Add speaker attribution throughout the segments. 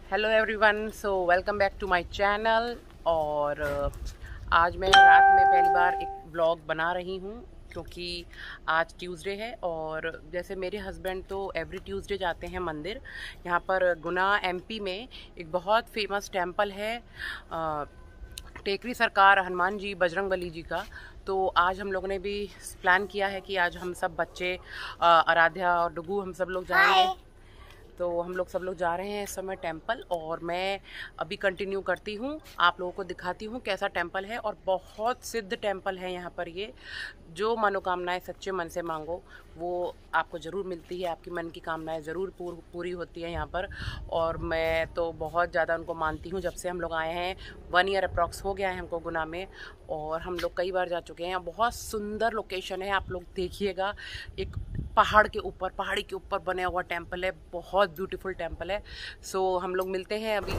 Speaker 1: Hello everyone, so welcome back to my channel. और आज मैं रात में पहली बार एक व्लॉग बना रही हूँ क्योंकि आज ट्यूसडे है और जैसे मेरे हस्बैंड तो एवरी ट्यूसडे जाते हैं मंदिर। यहाँ पर गुना एमपी में एक बहुत फेमस टेम्पल है टेकरी सरकार हनुमान जी बजरंगबली जी का। तो आज हम लोगों ने भी प्लान किया है कि आज हम सब बच्चे आराध्या और डुगू हम सब लोग जाएंगे। तो हम लोग सब लोग जा रहे हैं इस समय टेंपल और मैं अभी कंटिन्यू करती हूँ, आप लोगों को दिखाती हूँ कैसा टेंपल है। और बहुत सिद्ध टेंपल है यहाँ पर। ये जो मनोकामनाएं सच्चे मन से मांगो वो आपको ज़रूर मिलती है, आपकी मन की कामनाएं ज़रूर पूरी होती है यहाँ पर। और मैं तो बहुत ज़्यादा उनको मानती हूँ। जब से हम लोग आए हैं 1 ईयर अप्रॉक्स हो गया है हमको गुना में और हम लोग कई बार जा चुके हैं। बहुत सुंदर लोकेशन है, आप लोग देखिएगा। एक पहाड़ी के ऊपर बना हुआ टेंपल है, बहुत ब्यूटीफुल टेंपल है। सो हम लोग मिलते हैं अभी।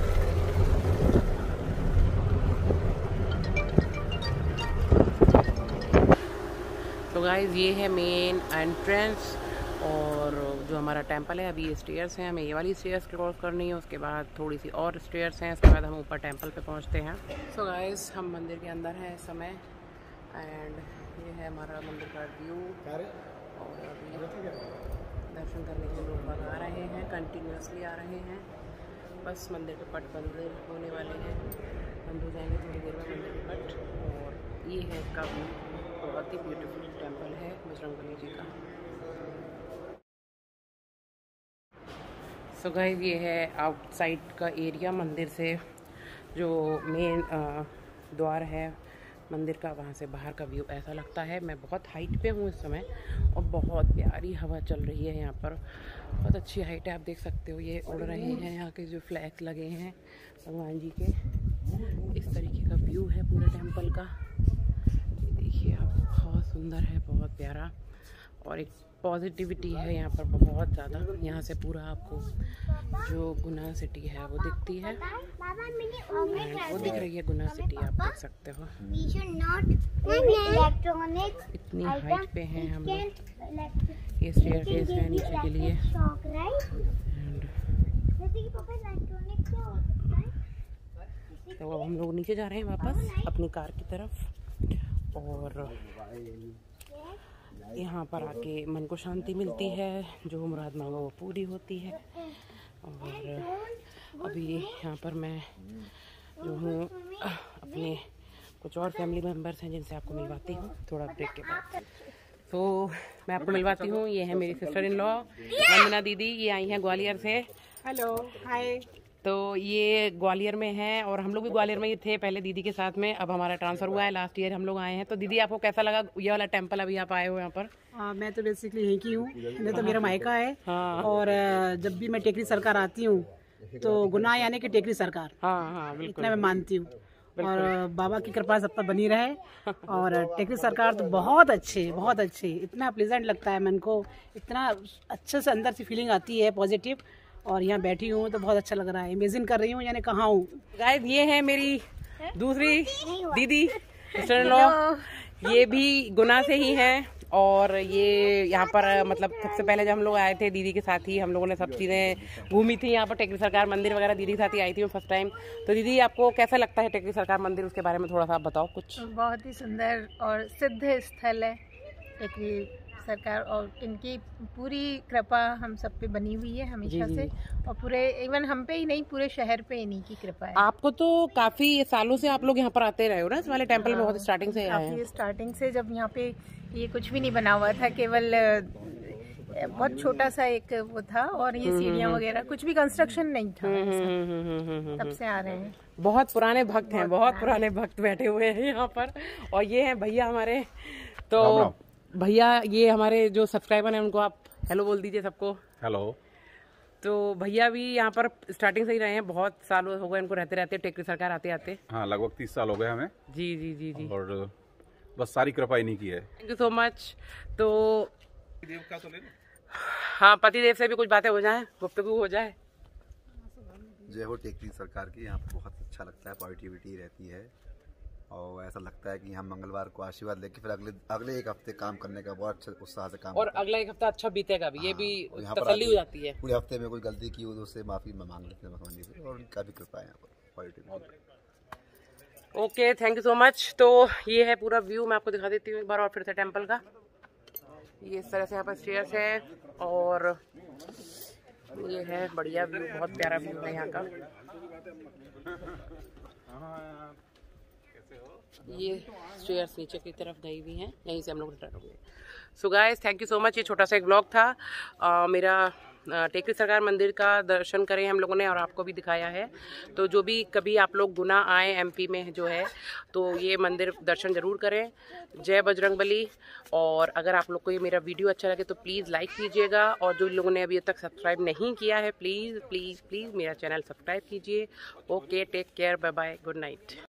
Speaker 1: तो गाइज ये है मेन एंट्रेंस और जो हमारा टेंपल है। अभी ये स्टेयर्स हैं, हमें ये वाली स्टेयर्स क्रॉस करनी है, उसके बाद थोड़ी सी और स्टेयर्स हैं, उसके बाद हम ऊपर टेंपल पे पहुंचते हैं। सो गाइज हम मंदिर के अंदर हैं इस समय एंड ये है हमारा मंदिर का व्यू। और अभी दर्शन करने के लिए लोग आ रहे हैं, कंटिन्यूसली आ रहे हैं। बस मंदिर के पट बंद होने वाले हैं, बंद हो जाएंगे थोड़ी देर में मंदिर के पट। और ये है इसका व्यू, बहुत ही ब्यूटीफुल टेंपल है बजरंगबली जी का। सो गाइस ये है आउटसाइड का एरिया, मंदिर से जो मेन द्वार है मंदिर का, वहाँ से बाहर का व्यू ऐसा लगता है। मैं बहुत हाइट पे हूँ इस समय और बहुत प्यारी हवा चल रही है यहाँ पर, बहुत अच्छी हाइट है। आप देख सकते हो ये उड़ रहे हैं, यहाँ के जो फ्लैग्स लगे हैं भगवान जी के। इस तरीके का व्यू है पूरे टेंपल का, ये देखिए आप, बहुत सुंदर है, बहुत प्यारा। और एक पॉजिटिविटी है यहाँ पर बहुत ज़्यादा। यहाँ से पूरा आपको जो गुना सिटी है वो दिखती है, वो दिख रही है गुना सिटी, आप देख सकते हो। इतनी हाइट पे हैं हम लोग। ये स्टेयरकेस है नीचे के लिए। तो अब हम लोग नीचे जा रहे हैं वापस अपनी कार की तरफ। और यहाँ पर आके मन को शांति मिलती है, जो मुराद मांगो वो पूरी होती है। और अभी यहाँ पर मैं जो हूँ अपने कुछ और फैमिली मेम्बर्स हैं जिनसे आपको मिलवाती हूँ थोड़ा ब्रेक के बाद। तो मैं आपको मिलवाती हूँ, ये है मेरी सिस्टर इन लॉ वंदना दीदी, ये आई हैं ग्वालियर से।
Speaker 2: Hello, hi.
Speaker 1: तो ये ग्वालियर में है और हम लोग भी ग्वालियर में ही थे पहले दीदी के साथ में। अब हमारा ट्रांसफ़र हुआ है, लास्ट ईयर हम लोग आए हैं। तो दीदी आपको कैसा लगा ये वाला टेंपल, अभी आप आए हो यहाँ पर?
Speaker 2: मैं तो बेसिकली यहीं की हूँ, मैं तो मेरा मायका है।
Speaker 1: हाँ।
Speaker 2: और जब भी मैं टेकरी सरकार आती हूँ तो गुना यानी कि टेकरी सरकार,
Speaker 1: हाँ बिल्कुल,
Speaker 2: इतना मैं मानती हूँ। और बाबा की कृपा सब पर बनी रहे। और टेकरी सरकार तो बहुत अच्छे, इतना प्लेजेंट लगता है मन को, इतना अच्छे से अंदर से फीलिंग आती है पॉजिटिव। और यहाँ बैठी हूँ तो बहुत अच्छा लग रहा है, इमेजिन कर रही हूँ यानी कहाँ हूँ।
Speaker 1: गाइस ये है मेरी दूसरी दीदी सिस्टर इन लॉ, ये भी गुना से ही हैं। और ये यहाँ पर मतलब सबसे पहले जब हम लोग आए थे दीदी के साथ ही हम लोगों ने सब चीज़ें घूमी थी। यहाँ पर टेकरी सरकार मंदिर वगैरह दीदी के साथ ही आई थी मैं फर्स्ट टाइम। तो दीदी आपको कैसा लगता है टेकरी सरकार मंदिर, उसके बारे में थोड़ा सा आप बताओ कुछ।
Speaker 3: बहुत ही सुंदर और सिद्ध स्थल है टेकरी सरकार, और इनकी पूरी कृपा हम सब पे बनी हुई है हमेशा से। और पूरे इवन हम पे ही नहीं, पूरे शहर पे इन्हीं की कृपा है।
Speaker 1: आपको तो काफी सालों से आप लोग यहाँ पर आते रहे हो ना इस वाले टेंपल में? बहुत स्टार्टिंग से आए हैं?
Speaker 3: स्टार्टिंग से, जब यहाँ पे ये कुछ भी नहीं बना हुआ था, केवल बहुत छोटा सा एक वो था और ये सीढ़ियाँ वगैरह, कुछ भी कंस्ट्रक्शन नहीं था। तब से आ रहे हैं।
Speaker 1: बहुत पुराने भक्त हैं, बहुत पुराने भक्त बैठे हुए हैं यहाँ पर। और ये हैं भैया हमारे, तो भैया ये हमारे जो सब्सक्राइबर हैं उनको आप हेलो बोल दीजिए सबको।
Speaker 4: हेलो।
Speaker 1: तो भैया भी यहाँ पर स्टार्टिंग से ही रहे हैं, बहुत साल हो गए इनको रहते रहते, टेकरी सरकार आते आते।
Speaker 4: हाँ, लगभग 30 साल हो गए हमें।
Speaker 1: जी जी जी जी।
Speaker 4: और बस सारी कृपा इन्हीं की है।
Speaker 1: Thank you so much. तो हाँ, पतिदेव से भी कुछ बातें हो जाए, गुफ्तगू हो जाए।
Speaker 5: जय हो टेकरी सरकार की। यहाँ पर बहुत अच्छा लगता है, पॉजिटिविटी रहती है और ऐसा लगता है कि हम मंगलवार को आशीर्वाद लेके फिर अगले एक हफ्ते काम करने का बहुत अच्छा उत्साह से काम
Speaker 1: और अगला एक हफ्ता अच्छा बीतेगा भी, ये भी
Speaker 5: यहाँ पर
Speaker 1: तसल्ली हो जाती है।
Speaker 5: पूरे हफ्ते में कोई गलती की हो तो उससे माफी मांग लेते हैं भगवान जी से, और उनका भी कृपा है यहाँ पर positive.
Speaker 1: Okay, thank you so much. तो ये है पूरा व्यू, मैं आपको दिखा देती हूँ एक बार और फिर से टेम्पल का। ये इस तरह से यहाँ पर स्टेयर्स है और ये है बढ़िया व्यू, बहुत प्यारा व्यू है यहाँ का। ये स्टेयर्स नीचे की तरफ गई हुई हैं, यहीं से हम लोग रिटर्न होंगे। So guys, thank you so much. ये छोटा सा एक व्लॉग था मेरा टेकरी सरकार मंदिर का दर्शन करें हम लोगों ने और आपको भी दिखाया है। तो जो भी कभी आप लोग गुना आए एमपी में जो है तो ये मंदिर दर्शन ज़रूर करें। जय बजरंगबली। और अगर आप लोग को ये मेरा वीडियो अच्छा लगे तो प्लीज़ लाइक कीजिएगा, और जो लोगों ने अभी तक सब्सक्राइब नहीं किया है प्लीज़ प्लीज़ प्लीज़ मेरा चैनल सब्सक्राइब कीजिए। Okay, take care, bye bye, good night.